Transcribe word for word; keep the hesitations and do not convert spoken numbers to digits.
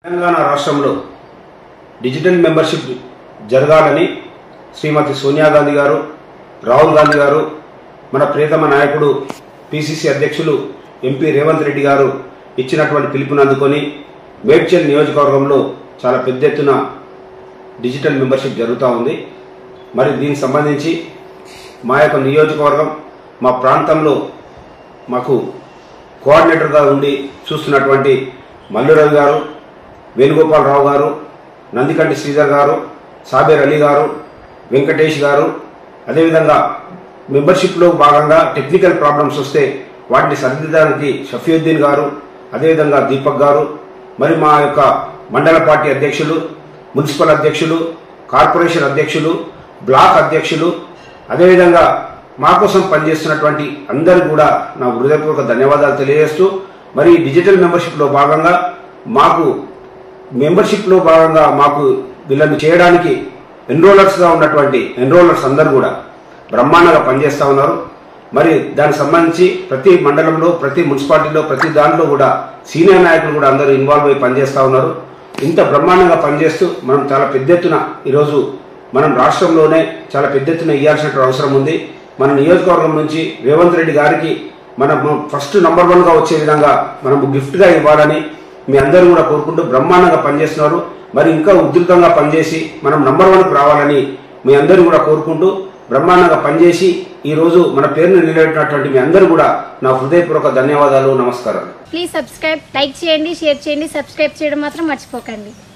తెలంగాణ రాష్ట్రంలో digital membership జరగాలని శ్రీమతి సోనియా గాంధీ గారు, రాహుల్ గాంధీ గారు, మన ప్రియతమ నాయకుడు పిసిసి అధ్యక్షులు ఎంపీ రేవంత్ రెడ్డి గారు ఇచ్చినటువంటి పిలుపుని అందుకొని మేడ్చల్ నియోజకవర్గంలో చాలా పెద్ద ఎత్తున డిజిటల్ మెంబర్షిప్ జరుగుతూ ఉంది. మరి దీనికి సంబంధించి మా యొక్క నియోజకవర్గం, మా ప్రాంతంలో మాకు కోఆర్డినేటర్గా ఉండి చూస్తున్నటువంటి మల్లురవి గారు, వేణుగోపాలరావు గారు, నందికంటి శ్రీధర్ గారు, సాబేర్ అలీ గారు, వెంకటేష్ గారు, అదేవిధంగా మెంబర్షిప్లో భాగంగా టెక్నికల్ ప్రాబ్లమ్స్ వస్తే వాటిని సరిదిద్దడానికి షఫీయుద్దీన్ గారు, అదేవిధంగా దీపక్ గారు, మరి మా యొక్క మండల పార్టీ అధ్యక్షులు, మున్సిపల్ అధ్యక్షులు, కార్పొరేషన్ అధ్యక్షులు, బ్లాక్ అధ్యక్షులు, అదేవిధంగా మా కోసం పనిచేస్తున్నటువంటి అందరూ కూడా నా హృదయపూర్వక ధన్యవాదాలు తెలియజేస్తూ, మరి డిజిటల్ మెంబర్షిప్లో భాగంగా మాకు మెంబర్షిప్లో భాగంగా మాకు వీళ్ళని చేయడానికి ఎన్రోలర్స్గా ఉన్నటువంటి ఎన్రోలర్స్ అందరూ కూడా బ్రహ్మాండంగా పనిచేస్తూ ఉన్నారు. మరి దానికి సంబంధించి ప్రతి మండలంలో, ప్రతి మున్సిపాలిటీలో, ప్రతి దాంట్లో కూడా సీనియర్ నాయకులు కూడా అందరూ ఇన్వాల్వ్ అయి పనిచేస్తూ ఉన్నారు. ఇంత బ్రహ్మాండంగా పనిచేస్తూ మనం చాలా పెద్ద ఎత్తున ఈరోజు మనం రాష్ట్రంలోనే చాలా పెద్ద ఎత్తున ఇవ్వాల్సిన అవసరం ఉంది. మన నియోజకవర్గం నుంచి రేవంత్ రెడ్డి గారికి మనం ఫస్ట్ నంబర్ వన్ గా వచ్చే విధంగా మనం గిఫ్ట్ గా ఇవ్వాలని మీ అందరూ కూడా కోరుకుంటూ బ్రహ్మాండంగా పనిచేస్తున్నారు. మరి ఇంకా ఉధృతంగా పనిచేసి మనం నంబర్ వన్ కు రావాలని మీ అందరూ కూడా కోరుకుంటూ బ్రహ్మాండంగా పనిచేసి ఈ రోజు మన పేరును నిలబెట్టినటువంటి మీ అందరూ కూడా నా హృదయపూర్వక ధన్యవాదాలు, నమస్కారం. ప్లీజ్ సబ్స్క్రైబ్, లైక్ చేయండి, షేర్ చేయండి, సబ్స్క్రైబ్ చేయడం మాత్రం మర్చిపోకండి.